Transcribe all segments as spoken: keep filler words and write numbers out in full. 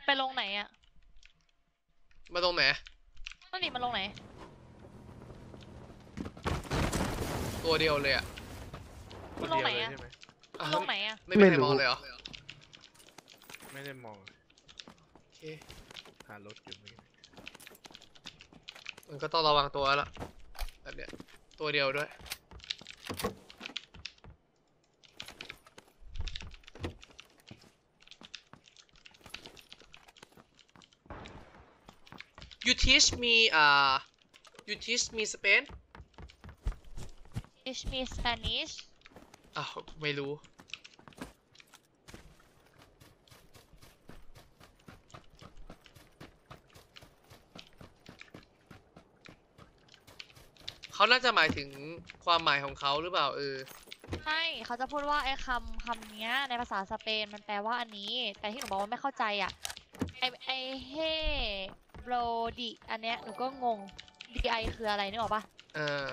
ไปลงไหนอะมาตรงไหนนั่นนี่มันลงไหนตัวเดียวเลยอ่ะมันลงไหนอะลงไหนอะไม่มีใครมองเลยเหรอไม่ได้มองโอเคหารถอยู่ไม่มันก็ต้องระวังตัวละแบบเนี้ยตัวเดียวด้วยYou teach me อ่า You teach me Spain Teach me Spanish อ้าวไม่รู้เขาน่าจะหมายถึงความหมายของเขาหรือเปล่าเออใช่เขาจะพูดว่าไอ้คำคำนี้ในภาษาสเปนมันแปลว่าอันนี้แต่ที่หนูบอกว่าไม่เข้าใจอ่ะไอไอเฮโรดิอันเนี้ยหนูก็งง ดี ไอ คืออะไรนึกออกปะเออ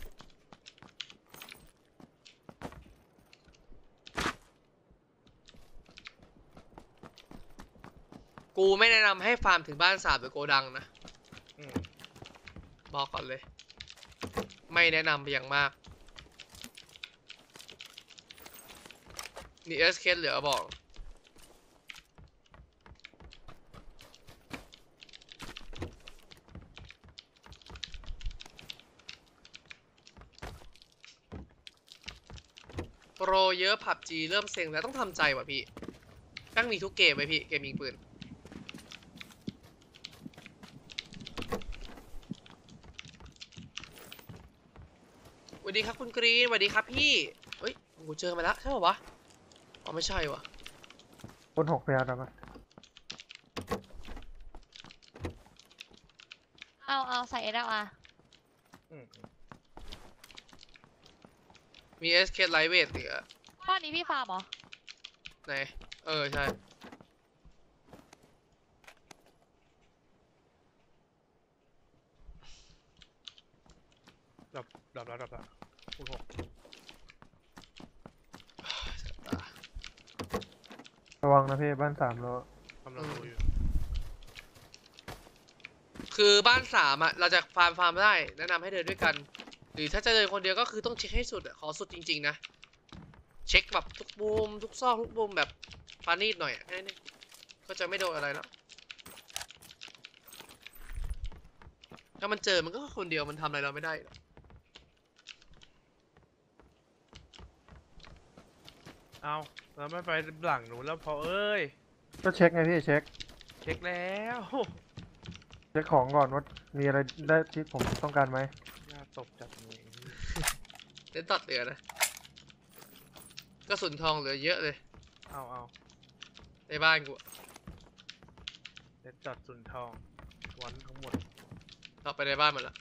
กูไม่แนะนำให้ฟาร์มถึงบ้านสาบหรือโกดังนะบอกก่อนเลยไม่แนะนำไปอย่างมากมีเอสเคเหลือบอกโปรเยอะผับจีเริ่มเซ็งแล้วต้องทำใจว่ะพี่ตั้งมีทุกเกมไหมพี่เกมยิงปืนสวัสดีครับคุณกรีนสวัสดีครับพี่เฮ้ยกูเจอมาแล้วใช่ป่าววะอ๋อไม่ใช่วะคนหกพยาดามเอาเอาใส่เอเดอามีเอสเคไลท์เวทเหลือบ้านนี้พี่ฟาร์มเหรอไหนเออใช่ดับดับแล้วดับแล้วคุณหกระวังนะพี่บ้านสามแล้วกำลังดูอยู่คือบ้านสามอ่ะเราจะฟาร์มฟาร์มได้แนะนำให้เดินด้วยกันหรือถ้าจะเดินคนเดียวก็คือต้องเช็คให้สุดขอสุดจริงๆนะเช็คแบบทุกมุมทุกซอกทุกมุมแบบปานีดหน่อยแค่นี้ก็จะไม่โดนอะไรแล้วถ้ามันเจอมันก็คนเดียวมันทำอะไรเราไม่ได้เอาเราไม่ไปหลังหนูแล้วพอเอ้ยก็เช็คไงพี่เช็คเช็คแล้วเช็คของก่อนว่ามีอะไรได้ที่ผมต้องการไหมน่าตกจัดเลยเล่นตัดเหลือนะก็สุนทองเหลือเยอะเลยเอาเอาในบ้านกูเล่นจัดสุนทองวันทั้งหมดต่อไปในบ้านหมดละ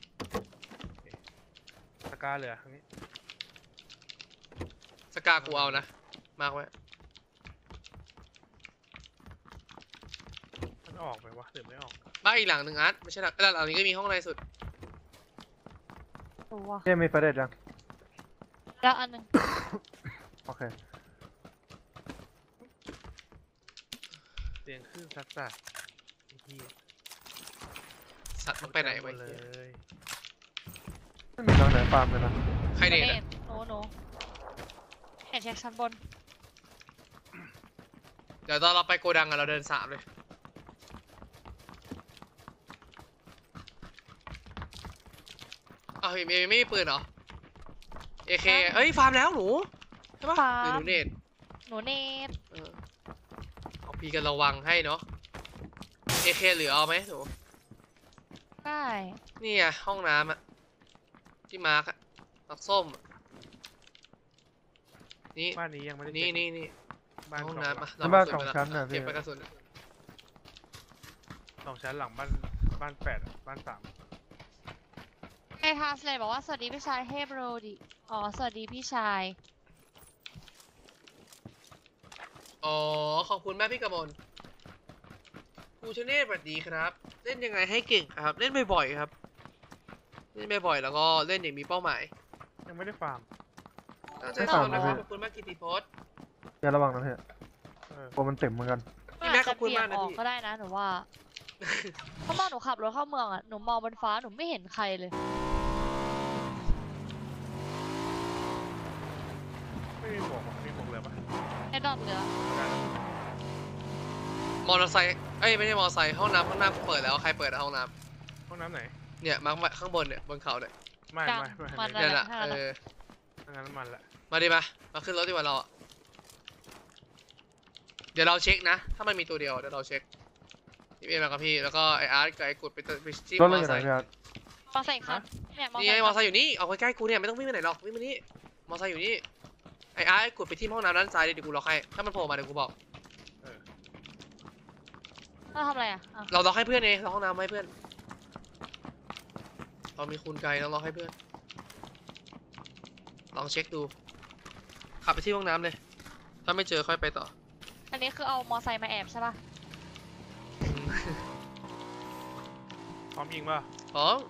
สกาเหลือครั้งนี้สกากูเอานะมากไว้มันออกไปวะหรือไม่ออกบ้านอีกหลังหนึ่งอาร์ตไม่ใช่หลังหลังนี้ก็มีห้องในสุดเฮ้ยมีประเด็นยังแล้วอันหนึ่งโอเคเตียงขึ้นสักสักสัตว์มันไปไหนไปเลยไม่มีทางไหนฟาร์มเลยนะใครเด็ดโน้โน้เห็นเช็คชั้นบนเดี๋ยวตอนเราไปโกดังอะเราเดินสามเลยอ้าวไม่ไม่มีปืนเหรอเอเคเอ้ยฟาร์มแล้วหนูใช่ปะหรือหนูเนตหนูเนตเอาพี่กันระวังให้เนาะเอเคเหลือเอาไหมหนูได้นี่ไงห้องน้ำอะที่มาร์กอะตักส้มนี่บ้านนี้ยังไม่ได้นี่นี่นี่ห้องน้ำมาบ้านสองชั้นนะพี่เก็บไปกระสุนสองชั้นหลังบ้านบ้านแปดบ้านสามไอทาสเลยบอกว่าสวัสดีพี่ชายเฮบโรดิอ๋อสวัสดีพี่ชายอ๋อขอบคุณแม่พี่กมลครูชเนศสวัสดีครับเล่นยังไงให้เก่งครับเล่นบ่อยๆครับเล่นบ่อยๆแล้วก็เล่นอย่างมีเป้าหมายยังไม่ได้ฟาร์มตั้งใจสอนนะครับขอบคุณมากกิติพจน์อย่าระวังนะพี่โอ้มันเต็มเหมือนกันพี่แมม็กอาขจอบคุณจะเบี่ยมาง กนะออกพี่ก็ได้นะหนูว่าเพราะตอนหนูขับรถเข้าเมืองอ่ะหนูมองบนฟ้าหนูไม่เห็นใครเลยไม่มีหมวกหรอมีหมวกเหลือปะไอ้ดอกเหลือได้แล้วมอเตอร์ไซค์เอ้ยไม่ใช่มอเตอร์ไซค์ห้องน้ำข้างหน้ากูเปิดแล้วใครเปิดอะห้องน้ห้องน้ำไหนำเนี่ยมาข้างบนเนี่ยบนเขาเนี่ยไม่กลางไม่ไม่มันไม่เนี่ยน่ะนั่นแหละเออห้องน้ำมันละมาดิมามาขึ้นรถดีกว่าเราอะเดี๋ยวเราเช็คนะ ถ้ามันมีตัวเดียวเดี๋ยวเราเช็คพี่เอ็มมากับพี่แล้วก็ไออาร์ตกับไอกุดไปไปที่รมถอเราเตออยู่ ร์ไหไซนค์พี่อาร์ตมอไซค์คันเนี่ยมอนี่ไซไงค์มอคันเตอร์ไซค์อยู่นี่เอาใกล้ๆกูเนี่ยไม่ต้องวิ่งไปไหนหรอกวิ่งมานี่มอเตอร์ไซค์อยู่นี่ไออาร์ตไอกุดไปที่ห้องน้ำด้านซ้ายดิเดี๋ยวกูล็อกให้ถ้ามันโผล่มาเดี๋ยวกูบอกเราทำอะไรอ่ะอ่ะเราล็อกให้เพื่อนเองล็อกห้องน้ำให้เพื่อนเรามีคูณไกลเราล็อกให้เพื่อนลองเช็คดูขับไปที่ห้องน้ำเลยถ้าไม่เจอค่อยไปต่ออันนี้คือเอามอไซค์มาแอบใช่ป่ะพร้อมยิงป่ะอ๋อ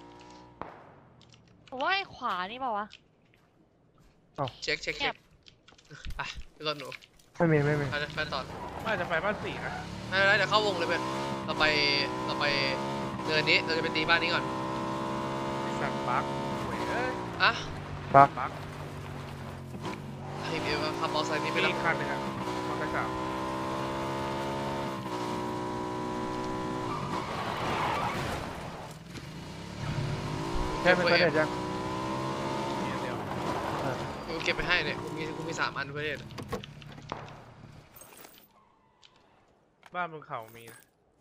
หรือว่าไอ้ขวานี่เปล่าวะเช็คเช็คเช็คไปไปรถหนูไม่มีไม่มีไปไปต่อไม่จะไปบ้านสี่นะไม่เป็นไรเดี๋ยวเข้าวงเลยเพื่อนเราไปเราไปเดินนี้เราจะไปตีบ้านนี้ก่อนสั่งบั๊กหวยเอ้ยอ่ะปักบั๊กให้พี่มาขับมอเตอร์ไซค์นี้ไปมีแล้วอีกคันหนึงอะมอเตอร์ไซค์สามแค่เป็นประเด็นยังมีอันเดียวกูเก็บไปให้เนี่ยกูมีกูมีสามอันเพื่อนบ้านบนเขามีนะ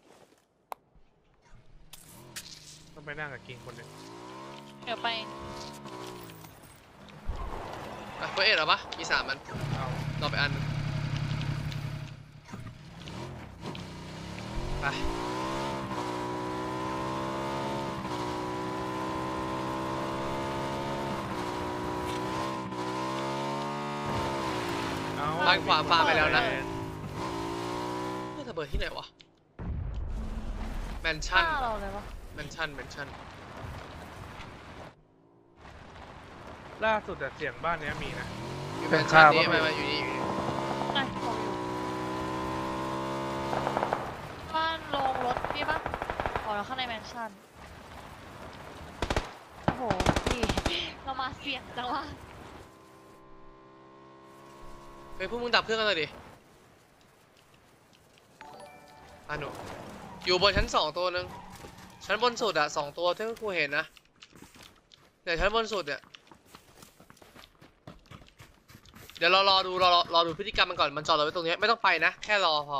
ต้องไปนั่งกับกิงคนหนึ่งเดี๋ยวไปอ่ะเพื่อนเหรอปะมีสามอันเอาเราไปอันหนึ่งไปเอาบ้านขวาฟาร์มไปแล้วนะเออนี่ระเบิดที่ไหนวะแมนหชั่นน้าเราเลยวะแมนชั่นแมนชั่นล่าสุดแต่เสียงบ้านเนี้ยมีนะอยู่แมนชั่นนี่มามาอยู่นี่อยู่นี่ไงบอกอยู่บ้านโรงรถนี่ปะอ๋อแล้วข้างในแมนชั่นโอ้โหพี่เรามาเสี่ยงจังวะเฮ้ยพวกมึงดับเครื่องกันเลยดิอ่ะหนูอยู่บนชั้นสองตัวหนึงชั้นบนสุดอะสองตัวที่กูเห็นนะเนี่ยชั้นบนสุดเนี่ยเดี๋ยวเรารอดูรอรอรอดูพฤติกรรมมันก่อนมันจอดรถไว้ตรงนี้ไม่ต้องไปนะแค่รอพอ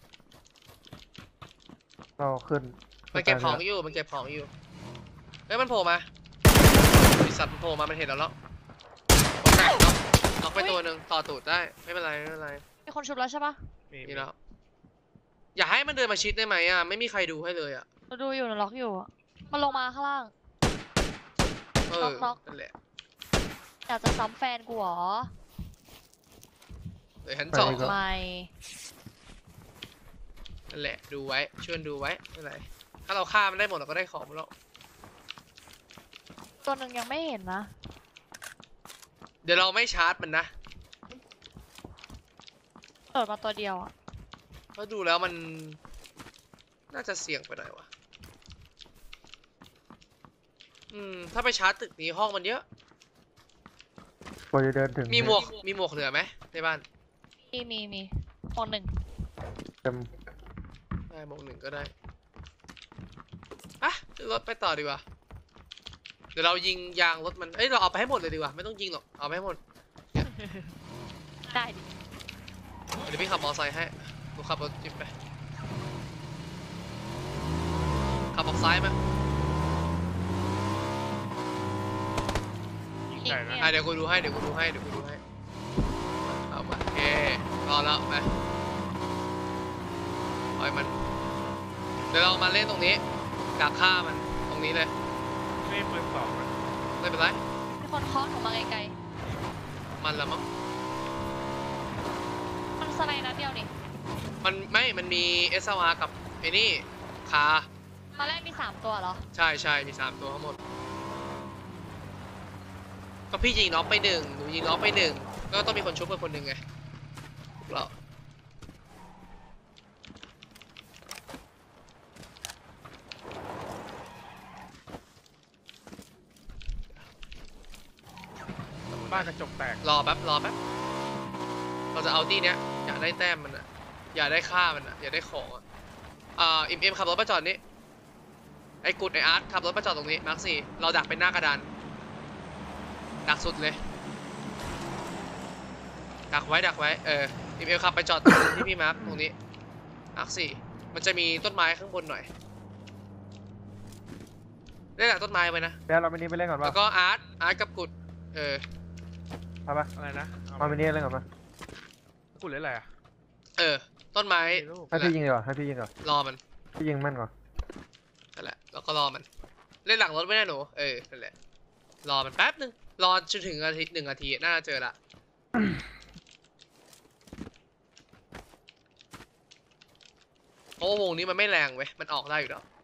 เราขึ้นมันเก็บของอยู่มันเก็บของอยู่เฮ้ยมันโผล่มาบริษัทมันโผล่มามันเห็นเราแล้วน็อกไปตัวหนึ่งต่อตูดได้ไม่เป็นไรไม่เป็นไรมีคนชุบแล้วใช่ปะมีนี่แล้วอย่าให้มันเดินมาชิดได้ไหมอ่ะไม่มีใครดูให้เลยอ่ะเราดูอยู่หนูล็อกอยู่อะมันลงมาข้างล่างเอน็ออกน็อกนั่นแหละอยากจะซ้ำแฟนกูเหรอเดี๋ยวชั้นสองไม่นั่นแหละดูไว้ช่วยดูไว้ไม่เป็นไรถ้าเราฆ่ามันได้หมดเราก็ได้ของหมดแล้วตัวหนึ่งยังไม่เห็นนะเดี๋ยวเราไม่ชาร์จมันนะเปิดมาตัวเดียวอ่ะเพราะดูแล้วมันน่าจะเสี่ยงไปหน่อยวะอืมถ้าไปชาร์จตึกนี้ห้องมันเยอะกว่าจะเดินถึงมีหมวกมีหมวกเหลือไหมในบ้านมีมีมีคนหนึ่งเต็มได้หมวกหนึ่งก็ได้อ่ะขึ้นรถไปต่อดีกว่าเดี๋ยวเรายิงยางรถมันเอ้ยเราเอาไปให้หมดเลยดีกว่าไม่ต้องยิงหรอกเอาไปให้หมดได้ดิเดี๋ยวพี่ขับมอเตอร์ไซค์ให้กูขับรถจิ๊บไปขับออกซ้ายไหมยิงไก่นะอ่ะเดี๋ยวกูดูให้เดี๋ยวกูดูให้เดี๋ยวกูดูให้เอามาโอเครอแล้วไปปล่อยมันเดี๋ยวเรามาเล่นตรงนี้กักฆ่ามันตรงนี้เลยนี่ปืนสองนะไม่เป็นไรมีคนเคาะหนูมาไกลมันละมั้งๆมันสไลด์นัดเดียวนี่มันไม่มันมีเอสวากับไอ้นี่คาตอนแรกมีสามตัวเหรอใช่ใช่มีสามตัวทั้งหมดก็พี่ยิงน้องไปหนึ่งหนูยิงน้องไปหนึ่งก็ต้องมีคนชุบกับคนหนึ่งไงพวกเราบ้านกระจกแตกรอแป๊บรอแป๊บเราจะเอาที่เนี้ยอยากได้แต้มมันอะอยากได้ค่ามันอะอยากได้ของอะอ่าเอ็มเอ็มขับรถมาจอดนี้ไอ้กุดไอ้อาร์ตขับรถมาจอดตรงนี้มาร์คสี่เราดักเป็นหน้ากระดานดักสุดเลยดักไว้ดักไว้เออเอ็มเอ็มขับไปจอดตรงที่พี่มาร์คตรงนี้มาร์คสี่มันจะมีต้นไม้ข้างบนหน่อยได้ดักต้นไม้ไว้นะเดี๋ยวเราไปนี้ไปเล่นก่อนแล้ป่ะวก็อาร์ตอาร์ตกับกุดเออเอาปะอะไรนะเอาไปนี้เล่นก่อนป่ะกูเล่นอะไรอ่ะเออต้นไม้ไม่รู้ให้พี่ยิงดีกว่าให้พี่ยิงก่อนรอมันพี่ยิงแม่นก่อนนั่นแหละแล้วก็รอมันเล่นหลังรถไม่ได้หนูเออนั่นแหละรอมันแป๊บนึงรอจนถึงอาทิตย์หนึ่งนาทีน่าจะเจอละเพราะว่าวงนี้มันไม่แรงเว้ยมันออกได้อยู่แล้ว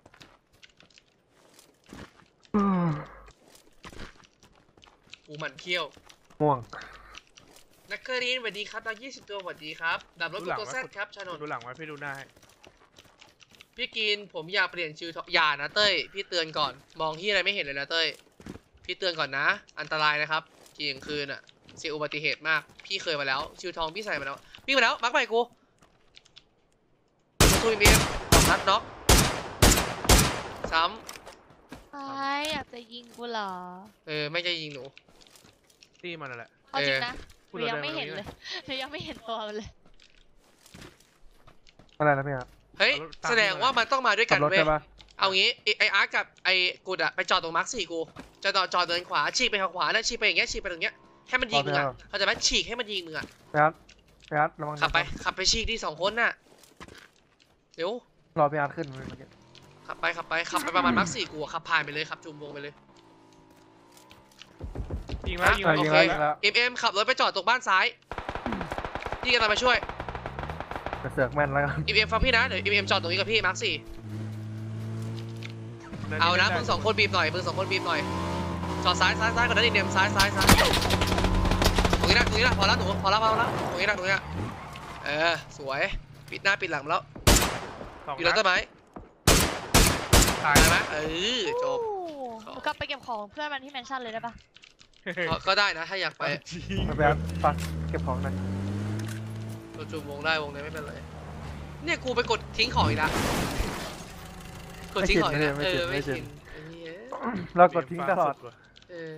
กูหมันเขี้ยวม่วงนักเกอรีนสวัสดีครับดาวยี่สิบตัวสวัสดีครับดับรถกูตัวแซดครับชานนท์ดูหลังไว้พี่ดูหน้าให้พี่กินผมอยากเปลี่ยนชื่อทองอย่านะเต้ยพี่เตือนก่อนมองที่อะไรไม่เห็นเลยนะเต้ยพี่เตือนก่อนนะอันตรายนะครับกี่กลางคืนอ่ะเสี่ยงอุบัติเหตุมากพี่เคยมาแล้วชิวทองพี่ใส่มาแล้วพี่มาแล้วมักไปกูประตูมีสองนัดน็อกซ้ไอ้อยากจะยิงกูเหรอำเออไม่จะยิงหนูตีมันนั่นแหละเอาจริงเออนะหพูนูดยังเลยไม่เห็นมาตรงนี้เลยหนูยังไม่เห็นตัวมันเลยอะไรนะพี่ครับเฮ้ยแสดงว่ามันต้องมาด้วยขักับ นรถเว้ยใช่ปะเอางี้ไอ้ไออาร์ตกับไอ้กูดอะไปจอดตรงมาร์คสี่กูจะจอดจอดเดินขวาฉีกไปทางขวานะฉีกไปอย่างเงี้ยฉีกไปตรงเงี้ยให้มันยิงมึงอะเข้าใจไหมฉีกให้มันยิงมึงอะพี่อาร์ตพี่อาร์ตระวังขับไปนะขับไปฉีกที่สองคนน่ะเดี๋ยวรอพี่อาร์ตขึ้นเมื่อกี้ขับไปขับไปขับไปประมาณมาร์คสี่กูอะขับผ่านไปเลยขับจุ่มวงไปเลยยิงแล้วยิงอ่ะแล้วยิงโอแล้วเคยิงแล้วเอ็มเอ็มขับรถไปจอดตรงบ้านซ้ายพี่กำลังมาช่วยไปเสือกแม่นแล้วกันเอ็มเอ็มฟังพี่นะเดี๋ยวเอ็มเอ็มจอดตรงนี้กับพี่มาร์คสี่เอานะมึงสองคนบีบหน่อยมึงสองคนบีบหน่อยจอดซ้ายซ้ายซ้ายก่อนนะดิเนมซ้ายซ้ายซ้ายตรงนี้นะตรงนี้นะพอแล้วหนูพอแล้วพอแล้วตรงนี้นะตรงนี้นะเออสวยปิดหน้าปิดหลังแล้วสองอยู่นัแล้วดต้นไม้ตายตายไหมเออจบหนูกลับไปเก็บของเพื่อนมันที่แมนชั่นเลยได้ปะก็ก็ได้นะถ้าอยากไปจริงไปพี่อาร์ตปักเก็บของหน่อยเราจุ่มวงได้วงนี้ไม่เป็นไรเนี่ยกูไปกดทิ้งของอีกแล้วกดทิ้งของอีกแล้วเออไม่ชินไอ้เหี้ยเรากดทิ้งตลอดเออ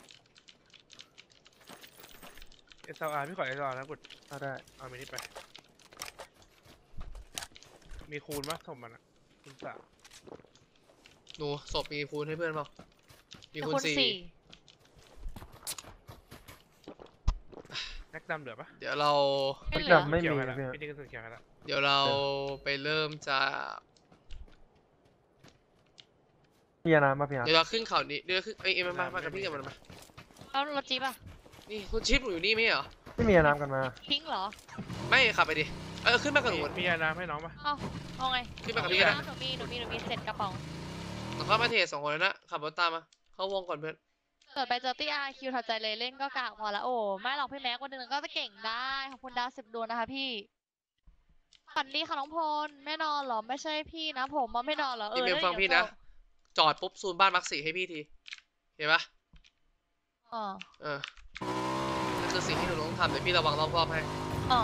เอสอาร์พี่ขอเอสอาร์นะกดเอาได้เอามินิไป มีคูณปะสมมันอ่ะคูณสามหนูศพมีคูณให้เพื่อนเปล่ามีแต่คูณคุณสี่สี่แม็กดำเหลือปะเดี๋ยวเราไม่ไม่เหลือจำไม่เขียวมีให้ละพี่พี่นี่ก็สุดเขียวให้ละเดี๋ยวเราไปเริ่มจากพี่ยาน้ำมาพี่อาร์ตเดี๋ยวเราขึ้นเขานี้เดี๋ยวขึ้นเอ้ยเอ็มมามากับพี่กันมามาเอารถจี๊ปอะนี่คุณชิปหนูอยู่นี่ไหมเหรอไม่มียาน้ำกันมาทิ้งเหรอไม่ขับไปดิเออขึ้นมากับหนูมียาน้ำให้น้องปะเอาเอาไงขึ้นมากับพี่กันนะหนูมีหนูมีหนูมีเสร็จกระป๋องเราเข้ามาเทสสองคนแล้วนะขับรถตามมาเข้าวงก่อนเพื่อนเกิดไปเจอตี้อาร์คิวถัดใจเลยเล่นก็กากพอละโอ้ไม่หรอกพี่แม็กวันหนึ่งก็จะเก่งได้ขอบคุณดาวสิบดวงนะคะพี่ฝันดีค่ะน้องพลไม่นอนเหรอไม่ใช่พี่นะผมมาไม่นอนเหรอเอพี่อเมลแล้วฟังพี่เดี๋นะยวจอดปุ๊บซูนบ้านมักสี่ให้พี่ทีเห็นปะอ๋อเออนั่นคือสิ่งที่หนูต้องทำเดี๋ยวพี่ระวังรอบๆให้อ๋อ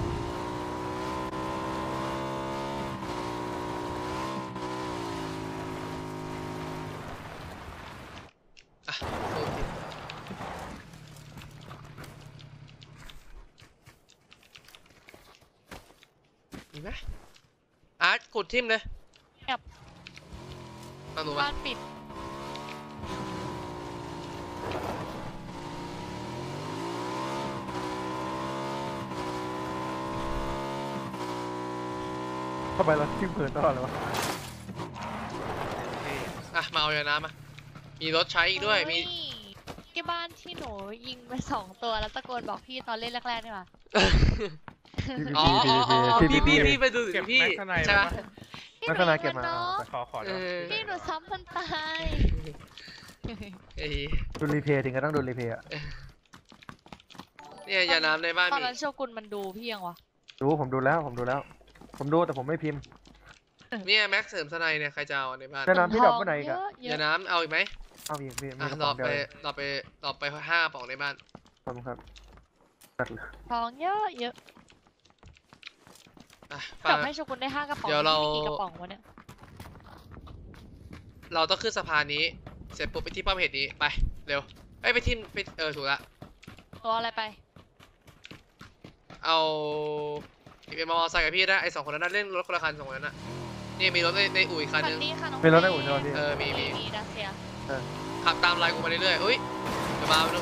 อ่ะโอเคมีไหมอาร์ตกดทิมเลยเอาหนูมาบ้านปิดทำไมเราทิ้งเผินตลอดเลยวะอ่ะมาเอายาน้ำมามีรถใช้อีกด้วยมีเฮ้ที่บ้านที่หนูยิงไปสองตัวแล้วตะโกนบอกพี่ตอนเล่นแรกๆนี่หว่าอ๋ออ๋ออ๋อพี่พี่พี่ไปดูเก็บพี่แม็กซ์ในใช่ไว้ปะปะพี่ลักษณะเก็บมาหนูยิงนนกขอขอเอเดี๋ยวอพี่หนูซ้ำมันตายไอ้ดูรีเพย์ถึงก็ต้องดูรีเพย์อะเนี่ยยาน้ำในบ้านตอนมีนั้นโชกุนมันดูพี่ยังวะดูผมดูแล้วผมดูแล้ว ผมดูแต่ผมไม่พิมพ์เนี่ยแม็กเสริมสไนเนี่ยใครจะเอาในบ้านยาน้ำพี่ดอกเมื่อไหร่อีกเยอะอะเยยาอะน้ำเอาอีกไหมเอาอีกพี่มีอ่ะกระรป๋อองเดียวไปเองรอไปรอไปห้ากระป๋องในบ้านขอบคุณครับกัดเลยทองเยอะเยอะอ่ะจฟังบให้โชกุนได้ห้ากระป๋องเดี๋ยวเราพี่มีกี่กระป๋องวะเนี่ยเราต้องขึ้นสะพานนี้เสร็จปุ๊บไปที่ป้อมเหตุนี้ไปเร็วเอ้ยไปที่ไปเออถูกละตัวอะไรไปเอาเป็นมอเตอร์ไซค์กับพี่ได้ไอสองคนนั้นนะเล่นรถคนละคันสองคนนั้นน่ะนี่มีรถในในอู่อีกคันคันนึงนี้ค่ะน้องมีรถได้อุ่นใช่ไหมพี่เออมีมีมีดัสเซียขับตามไลน์กูมาเรื่อยๆอุ้ยเดี๋ยวมาดู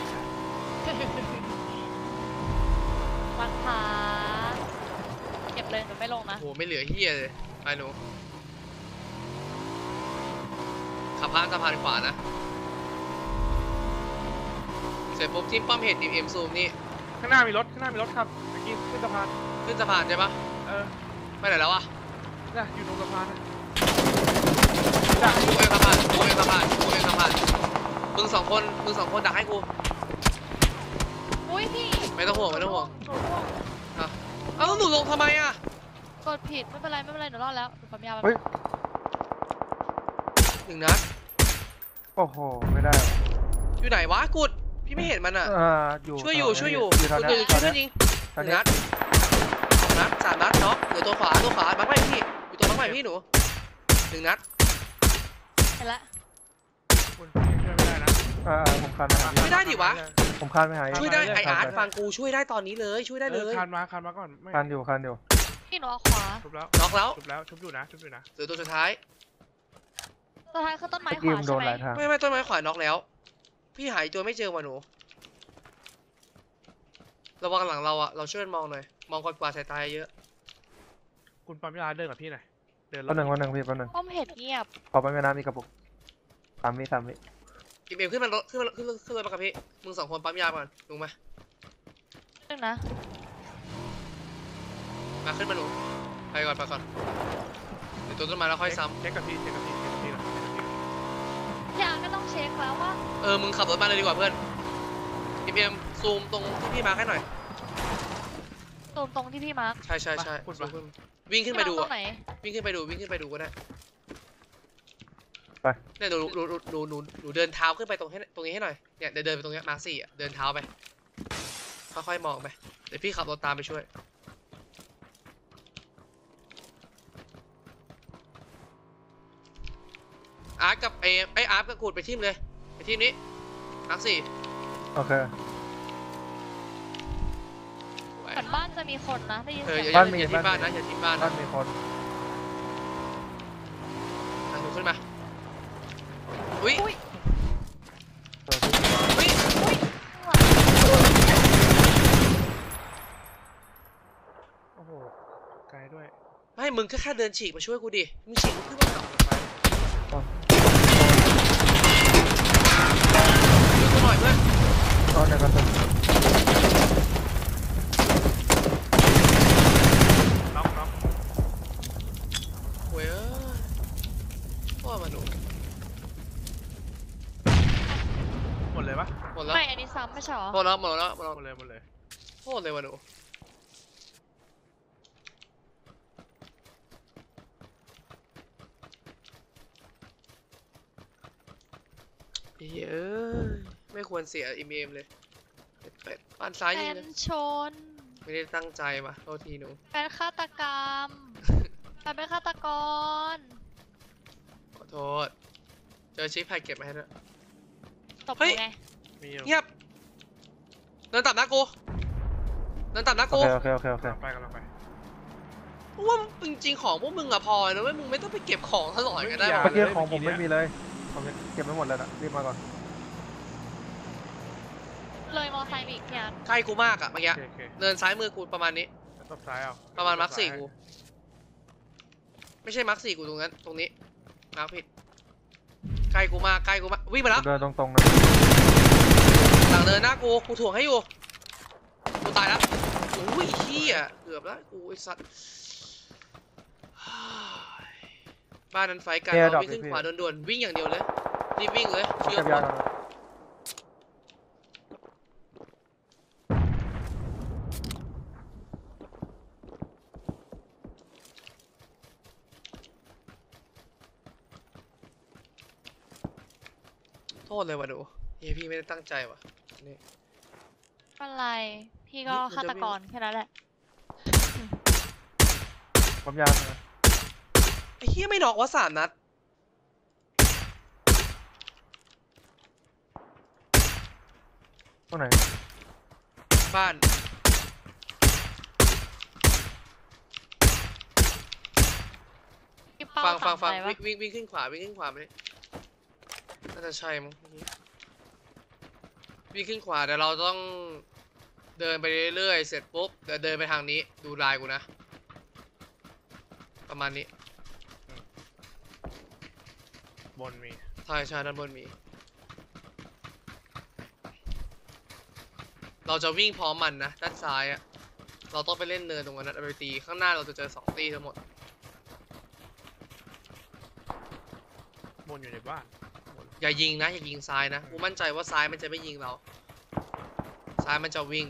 มังคาเก็บเลยหนูไม่ลงนะโอ้โหไม่เหลือเฮียเลยไปหนูขับผ่านสะพานขวานะเสร็จปุ๊บที่ป้อมเหตุทีมเอ็มซูมนี่ข้างหน้ามีรถข้างหน้ามีรถครับเมื่อกี้ขึ้นสะพานขึ้นสะพานใช่ปะเออไปไหนแล้ววะน่ะอยู่ตรงสะพานนะกูเองสะพานกูเองสะพานกูเองสะพานมึงสองคนมึงสองคนดักให้กูอุ้ยพี่ไม่ต้องห่วงไม่ต้องห่วงหนูห่วงเอ้าแล้วหนูลงทำไมอ่ะกดผิดไม่เป็นไรไม่เป็นไรหนูรอดแล้วหนูปั๊มยาไปเฮ้ยหนึ่งนัดโอ้โหไม่ได้อยู่ไหนวะกุดพี่ไม่เห็นมันอ่ะอ่าอยู่ช่วยอยู่ช่วยอยู่อยู่แถวกุดเนี้หนึ่งช่วยแถเพื่วอนเนี้ยิงแถหวนึ่งเนี้นัดสองนัดสามนัดเนาะเหลือตัวขวาตัวขวาบังไปพี่อยู่ตัวบังไปพี่หนูหนึ่งนัดเห็นละคุณช่วยไม่ได้นะอ่าอ่าผมคานไปหาไม่ได้ดิวะผมคานไปหาช่วยได้ไออาร์ตคานฟังกูช่วยได้ตอนนี้เลยช่วยได้เลเออย คานมาคานมาก่อนไม่คานอยู่คานอยู่พี่หนูเอาขวาชุบแล้วน็อกแล้วชุบแล้วชุบอยู่นะชุบอยู่นะเหลือตัวสุดท้ายสุดท้ายคือต้นไม้ตะข Dạ, กี้วาผมโดใช่นไหมหลายทางไม่ไม่ต้นไม้ขวาน็อกแล้ว พี่หายตัวไม่เจอว่ะหนูระวังหลังเราอะเราช่วยกันมองหน่อยมองก่อนกว่าสายตาเยอะคุณปั๊มยาเดินกับพี่หน่อยเดินรแป๊ถบหนึ่งแป๊บหนึ่งพี่แป๊บหนึ่งป้อมเห็ดเงียบขอไปแม่น้ำมีกระปุกสามวิสามวิอีเมลขึ้นมารถขึ้นมาขึ้นขึ้นรถมากับพี่มึงสองคนปั๊มยาก่อนลงมานึงนะมาขึ้นมาหนูไปก่อนไปก่อนเดี๋ยวตัวต้นไม้แล้วค่อยซ้เช็คกับพี่เช็คกับพี่เช็คกับพี่ก่อนเช็คกับพี่ก่อนยาไม่ต้องเช็คแล้วว่าำเออมึงขับรถมาเลยดีกว่าเพื่อนอีเมลซูมตรงที่พี่มาร์คให้หน่อยตูมตรงที่พี่มาร์คใช่ใช่ใช่พูดซูมามขึ้นวิ่งขึ้นไปดูพี่มาร์คตรอะงไหนวิ่งขึ้นไปดูวิ่งขึ้นไปดูก็ได้ไปเนี่ยหนูหนูหนูหนูหนูหนูเดินเท้าขึ้นไปตรงให้ตรงนี้ให้หน่อยเนี่ยเดินเดินไปตรงเนี้ยมาร์คสี่อะเดินเท้าไปค่อยๆมองไปเดี๋ยวพี่ขับรถตามไปช่วยอาร์ตกับเอไออาร์ตกับกูดไปทีมเลยไปทีมนี้มาร์คสี่โอเคเหมือนบ้านจะมีคนนะได้ยินเออเสีอย ย่าง อย่าบ้านมีอย่าทิ้งบ้านบ้านมีนะอย่าทิ้งบ้านบ้านะนมีคนอ่ะหนูขึ้นมาอุ้ยอุ้ยเออพี่อุ้ยอุ้ยโอ้โหไกลด้วยไม่มึงก็แค่เดินฉีกมาช่วยกูดิมึงฉีกขึ้นมาขับไปอ๋อช่วยกูหน่อยเพื่อนตอนไหนกันตัวน็อกน็อกเว้ยพ่อมาหนูหมดเลยปะหมดแล้วไม่อันนี้ซ้ำไม่ใช่หรอหมดแล้วหมดแล้วหมดแล้วหมดเลยหมดเลยโคตรเลยวะหนูเฮ้ยเอ้ยไม่ควรเสียอีเมลเลยเป็ดบ้านซ้ายแฟยิงนนะชนไม่ได้ตั้งใจมาโทษทีหนูแฟนฆาตกรรมแฟนเป็นฆาตกรขอโทษเจอชิปแพคเก็บมาให้ด้วยตบเฮ้ยไงมีอยู่เงียบเดินตับหน้ากูเดินตับหน้าโอกูเคโอเคโอเคโอเคกำลังไปกำลังไปเพราะว่าจริงๆของพวกมึงอะพอนะเว้ยมึงไม่ต้องไปเก็บของตลอดกันได้ไม่หรมีอกเมื่อกี้เลยของผมเมื่อกี้ไม่มีเลยผมเก็บไม่หมดเลยนะรีบมาก่อนเลยมอไซค์มาอีกพี่อาร์ตใกล้กูมากอะเมื่อกี้โอเคโอเคเดินซ้ายมือกูประมาณนี้แล้วตบซ้ายเอาประมาณมาร์คสี่กูไม่ใช่มาร์คสี่กูตรงนั้นตรงนี้มาร์คผิดใกล้กูมากใกล้กูมากวิ่งมาแล้วเดินตรงๆนะหลังเดินหน้ากูกูถ่วงให้อยู่กูตายแล้วอุ้ยเฮียเกือบแล้วกูไอสัตว์บ้านนั้นไฟกันเราวิ่งขึ้นขวาด่วนๆวิ่งอย่างเดียวเลยรีบวิ่งเลยผมเชื่อเก็บกูยาก่อนนะโทษเลยว่ะหนูเฮียพี่ไม่ได้ตั้งใจว่ะนี่ไปเป็นไร พี่ก็นี่มันฆาจะตวิ่งกรแค่นั้นแหละความยาวนะไอ้เหี้ยไม่นอกว่าสามนัดตรงไหนบ้านพี่เป้าฟังฟัสั่งงฟังไปวิ่วะงวิ่งวิ่งขึ้นขวาวิ่งขึ้นขวาไปนี่น่าจะใช่มั้งเมื่อกี้วิ่งขึ้นขวาเดี๋ยวเราต้องเดินไปเรื่อยๆเสร็จปุ๊บเดี๋ยวเดินไปทางนี้ดูลายกูนะ ประมาณนี้บนมีใช่ใช่ด้านบนมี เราจะวิ่งพร้อมมันนะด้านซ้ายอะเราต้องไปเล่นเนินตรงนั้นนะไปตีข้างหน้าเราจะเจอสองตีทั้งหมดบนอยู่ในบ้านบนอย่ายิงนะอย่ายิงซ้ายนะกูมั่นใจว่าซ้ายมันจะไม่ยิงเรา ซ้ายมันจะวิ่ง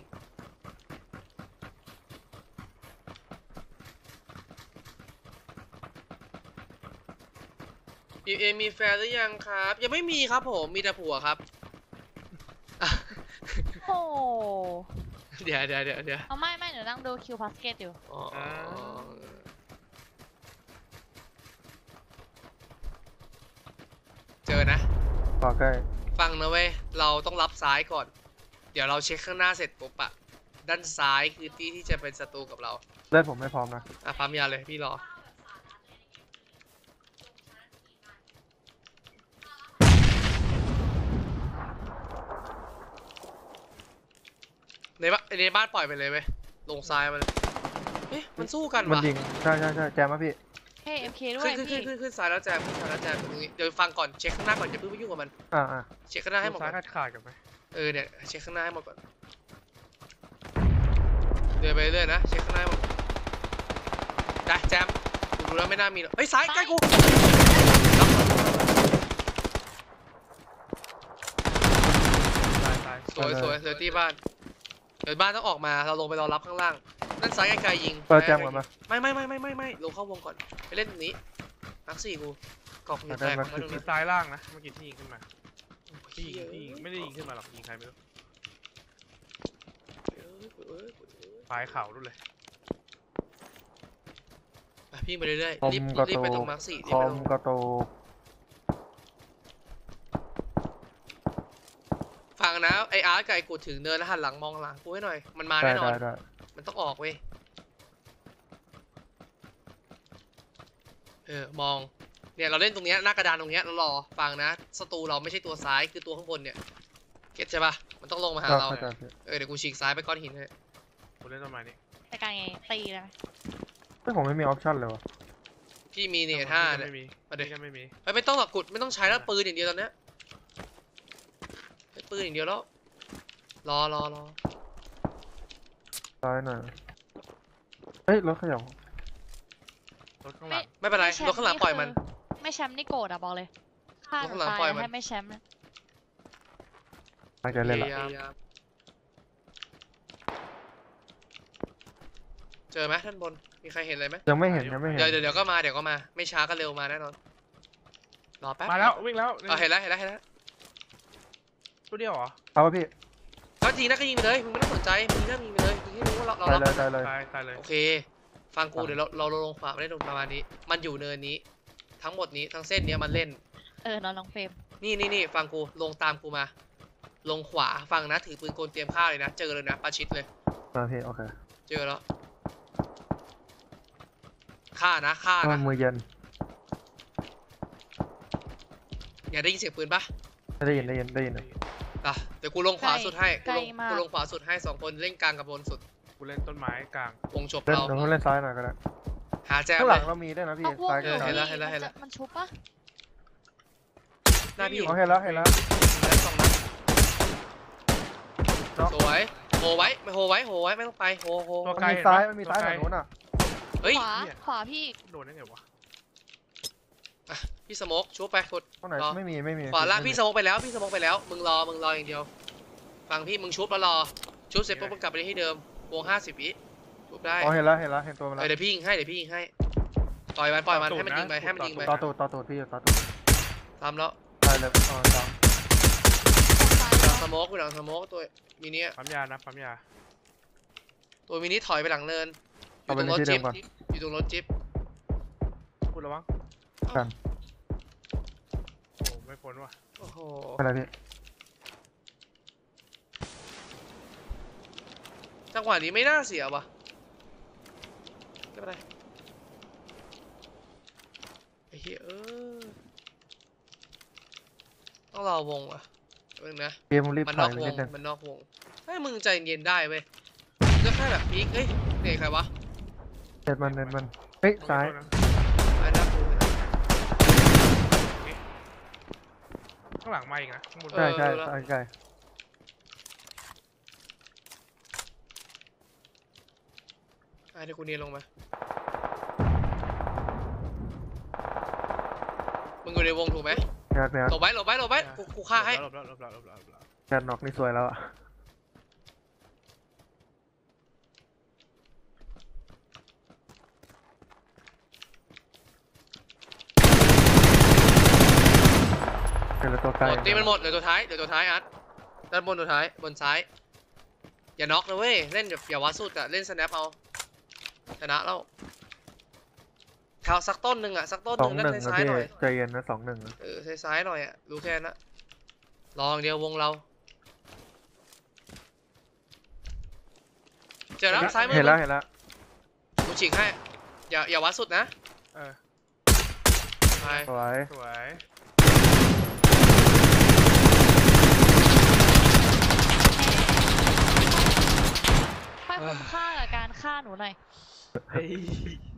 พีเอมีแฟนหรือยังครับ ยังไม่มีครับผมมีแต่ผัวครับ อ่ะโอ้เดี๋ยวเดี๋ยวเดี๋ยวเดี๋ยวเอาไม่ไม่หนูนั่งดูคิวพาสเกตอยู่อ๋อเจอนะต่อใกล้ฟังนะเว้ย เราต้องรับซ้ายก่อน เดี๋ยวเราเช็คข้างหน้าเสร็จปุ๊บอะด้านซ้ายคือที่ที่จะเป็นศัตรูกับเราเลือดผมไม่พร้อมนะอ่ะปั๊มยาเลยพี่รอ ในบ้านในบ้านปล่อยไปเลยเว้ย ลงซ้ายมาเลย เอ๊ะ มันสู้กันมันวะยิงใช่ใช่ใช่แจมมาพี่เฮ้ยเอ็มเคด้วขึ้ยนขึ้นขึ้พี่นขึ้นขึ้นซ้ายแล้วแจมขึ้นซ้ายแล้วแจมตรงนี้ เดี๋ยวฟังก่อน เช็คข้างหน้าก่อนอย่าเพิ่งไปยุ่งกับมันอ่าอ่าเช็คข้างหน้าให้หมดซ้าก่ยอนขาดขาดกันไหมเออเนี่ยเช็คข้างหน้าให้หมดก่อน เดินไปเรื่อยนะ เช็คข้างหน้าให้หมดได้แจมกูดูแล้วไม่น่ามีหรอกเฮ้ยซ้ายใกล้กูล็อกก่อนซ้ายซ้ายสวยสวยเซอร์ตี้บ้าน เดี๋ยวบ้านต้องออกมา เราลงไปรอรับข้างล่าง ด้านซ้ายไกลๆยิงเปิดแจมก่อนมาไม่ไม่ไม่ไม่ไม่ไม่ลงเข้าวงก่อน ไปเล่นตรงนี้นักสี่กูกอกอยู่แตกได้มาได้ตรงมีนี้ซ้ายล่างนะเมื่อกี้ที่ยิงขึ้นมาที่เหี้ยิงที่ยิงไม่ได้ยิงขึ้นมาหรอกยิงใครไม่รู้เอ้ยเอ้ยเอ้ยปลายเข่าด้วยเลยไปพี่ไปเรื่อยคอๆรีบมกระรีบโตไปกตรงมาร์คสี่ครีบอไปมตรงกระโตกฟังนะไออาร์ตกับไอกูถึงเนินแล้วหันหลังมองหลังกูให้หน่อย มันมาได้แน่นอนได้ได้มันต้องออกเว้ย เออ มอง เนี่ยเราเล่นตรงเนี้ยหน้ากระดานตรงเนี้ยเรารอ ฟังนะศัตรูเราไม่ใช่ตัวซ้ายคือตัวข้างบนเนี่ย เก็ตใช่ปะมันต้องลงมาหาก็เราเข้าใจพี่เออเดี๋ยวกูฉีกซ้ายไปก้อนหินให้กูเล่นต้นไม้นี่แต่การไงตีเลยไหมไม่ผมไม่มีออปชั่นเลยวะพี่มีเนี่ยห้าเนี่ยไม่มีมาดิพี่ก็ไม่มีเฮ้ยไม่ต้องหรอกกุดไม่ต้องใช้แล้วปืนอย่างเดียวตอนเนี้ยใช้ปืนอย่างเดียวแล้ว รอรอรอซ้ายหน่อยเฮ้ยรถขยับรถข้างหลังไม่เป็นไรแชมรถข้างหลังปล่อยมันคือไม่แชมป์นี่โกรธอ่ะบอกเลยฆ่ารถข้างหลังตายปล่อยมันให้ไม่แชมป์นะตั้งใจเล่นละพยายามเจอไหมท่านบน มีใครเห็นอะไรไหมยังไม่เห็นยังไม่เห็นเดี๋ยวเดี๋ยวเดี๋ยวก็มาเดี๋ยวก็มา ไม่ช้าก็เร็วมาแน่นอน รอแป๊บมาแล้ววิ่งแล้วเอาเห็นแล้วเห็นแล้วเห็นแล้วตัวเดียวเหรอเอาวะพี่ก็ยิงนะก็ยิงไปเลย มึงไม่ต้องสนใจ มึงเริ่มยิงไปเลยยิงให้รู้ว่าเราเราตายรับเลยตายเลยตายตายเลยโอเค ฟังกูเดี๋ยวเราเราลงขวาไม่ได้ลงประมาณนี้ มันอยู่เนินนี้ ทั้งหมดนี้ทั้งเส้นเนี้ยมันเล่นเออนอนน้องเฟรมนี่นี่นี่ฟังกูลงตามกูมา ลงขวาฟังนะถือปืนกลเตรียมฆ่าเลยนะ เจอเลยนะประชิดเลยมาพี่โอเคเจอแล้วฆ่านะฆ่าว่านะมือเย็นอย่าได้ยินเสียงปืนปะไม่ได้ยินได้ยินได้ยินอ่ะเดี๋ยวกูลงขวาสุดให้ใกกูล้ลงมากกูลงขวาสุดให้สองคนเล่นกลางกับบนสุดกูเล่นต้นไม้กลางวงจบเล่นเราเดี๋ยวผมเล่นซ้ายหน่อยก็ได้หาแจมข้างหเลลังยเรามีด้วยนะพี่เอาพวกซ้ายอกับยู่ซ้ายเห็นแล้วพี่เห็นแล้วเห็นแล้วมันชุบปะหน้าพี่โอเคแล้วเห็นแล้วแล้วสองนัดเนาะสวยโหไว้ไม่โหไว้โหไว้ไม่ต้องไปโหโหตัวมันไกลมีเห็นซ้ายปะมันมีซ้ายตัวไกลฝั่งนู้นอ่ะเฮ้ยขวาเนี่ยขวาพี่โดนได้ไงวะอ่ะพี่สโมกชูไปกดตรงไหนรอไม่มีไม่มีขวาล่างไม่มีพี่สโมกไปแล้วพี่สโมกไปแล้วมึงรอมึงรออย่างเดียวฟังพี่มึงชุบแล้วรอชุบเสร็จปุ๊บมึงกลับไปที่เดิมวงห้าสิบวิชุบได้อ๋อเห็นแล้วเห็นแล้วเห็นตัวมันเอแล้วอเดี๋ยวพี่ยิงให้เดี๋ยวพี่ยิงให้ปล่อยมันปล่อยมันให้มันยิงไปให้มันยิงไปต่อตูดต่อตูดพี่ต่อตูดตามแล้วตายเลยอ๋อสามซ้ายสโมกอยู่หลังสโมกตัวมินิอะปั๊มยานะปั๊มยาตัวมินิถอยไปหลังเนินอเอายู่ไปตรงในรถที่เดิจิ๊มบก่อนอยู่ตรงรถจิ๊บพูดระวังกันโอ้ไม่พ้นว่ะโอ้โหอะไรพี่จังหวะนี้ไม่น่าเสียว่ะไม่เป็นไรไอ้เหี้ยเออต้องรอวงอ่ะเรื่องนะเกมรีบมันถนออย กไปวนิงดนึงมันนอกวงให้มึงใจเย็นได้เว้ยก็แค่แบบพีคเฮ้ยเนี่ยใครวะเน็ตมันเน็ตมันเฮ้ยซ้ายโทษนะไอ้นักกูนะข้างหลังมาอีกนะข้างบนเอใช่อใช่รู้แล้วใช่ใช่ไอ้เดี๋ยวกูเนียนลงมามึงอยู่ในวงถูกไหมแนทแนทหลบไว้หลบไว้หลบไว้กูกูฆ่าให้หลบแล้วหลบแล้วหลบแล้วหลบแล้วแนทน็อกนี่สวยแล้วอะ เป็นละตัวไกลหมดตีมันหมดเหลือตัวท้ายเหลือตัวท้ายอัดด้านบนตัวท้ายบนซ้ายอย่าน็อกนะเว้ยเล่นแบบอย่าวัดสุดอะเล่นสแนปเอาชนะแล้วแถวสักต้นหนึ่งอะสักต้นสหองนึ่งหด้านึ่งนนะซ้ายพี่ๆหน่อยใจเย็นนะสองหนึ่งนะเออซ้ายๆหน่อยอะรู้แค่นั้นละรออย่างเดียววงเราเจอแล้วซ้ายมือเห็นแล้วเห็นแล้วกูฉีกให้อย่าอย่าวัดสุดนะเออไปสวยสวยให้คุ้มค่ากับการฆ่าหนูหน่อยเฮ้ย